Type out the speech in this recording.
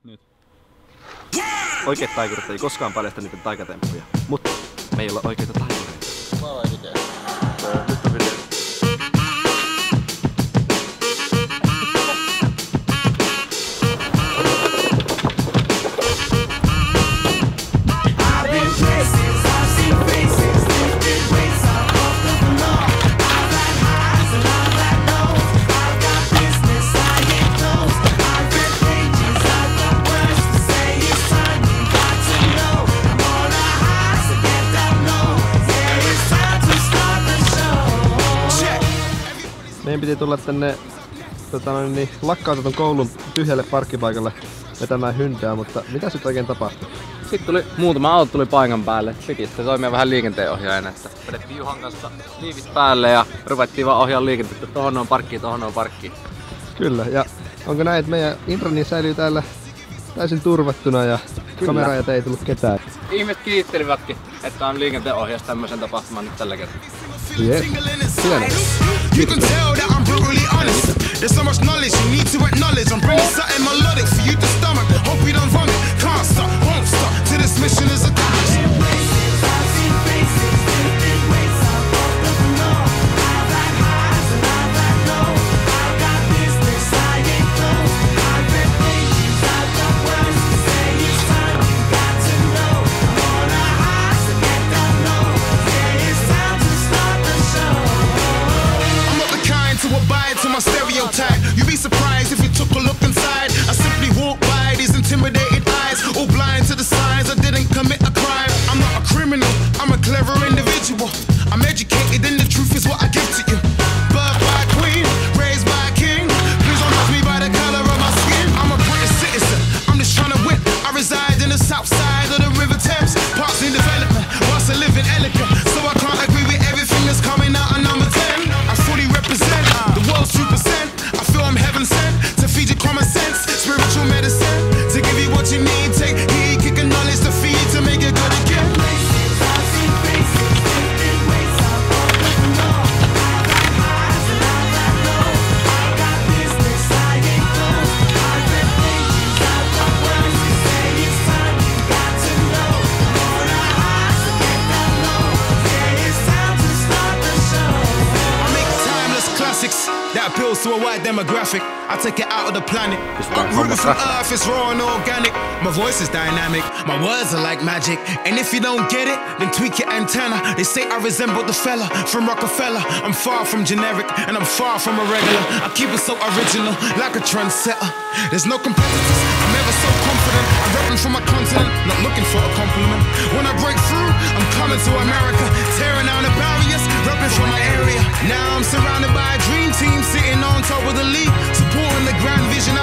Nyt. Oikeat taikurit ei koskaan paljasta niiden taikatemppuja, mutta me ei olla oikeita taikureita. Mä oon video. Nyt on video. Meidän piti tulla tänne lakkautetun koulun tyhjälle parkkipaikalle vetämään hyntää, mutta mitä sitten oikein tapahtui? Sitten tuli muutama auto tuli paikan päälle. Piti sitten toimia vähän liikenteenohjaajana. Vedettiin Juhan kanssa liivit päälle ja ruvettiin vaan ohjaa liikennettä. Tohon on parkkiin, tohon on parkkiin. Kyllä, ja onko näin, että meidän introni säilyy täällä täysin turvattuna ja kameraajat ei tullut ketään? Ihmiset kiittelivätkin, että on liikenteenohjaus tämmöisen tapahtuman nyt tällä kertaa. Yes. Hieno. You can tell that I'm brutally honest. There's so much knowledge you need to acknowledge. I'm bringing something melodic for you to stomach. Hope you don't vomit. Can't stop, won't stop till this mission is accomplished. Stereotype. You'd be surprised if you took a look inside. I simply walk by these intimidated eyes, all blind to the signs I didn't commit a crime. I'm not a criminal, I'm a clever individual. I'm educated and the truth is what I give to you. Birth by a queen, raised by a king. Please don't judge me by the color of my skin. I'm a British citizen, I'm just trying to win. I reside in the south side of the River Thames. Parts in development, whilst I live in elegant. So I can't agree with everything that's coming out of number 10. I fully represent the world's 2%. I feel I'm heaven sent to feed you common sense, spiritual medicine. To give you what you need, take heed, kick and knowledge to feed to make it good again. That appeals to a wide demographic. I take it out of the planet. Uprooted from earth, it's raw and organic. My voice is dynamic, my words are like magic. And if you don't get it, then tweak your antenna. They say I resemble the fella from Rockefeller. I'm far from generic, and I'm far from a regular. I keep it so original, like a trendsetter. There's no competitors, I'm never so confident. I'm repping for my continent, not looking for a compliment. When I break through, I'm coming to America. Tearing down the barriers, repping for my area. Now I'm surrounded by a dream team, sitting on top of the league, supporting the grand vision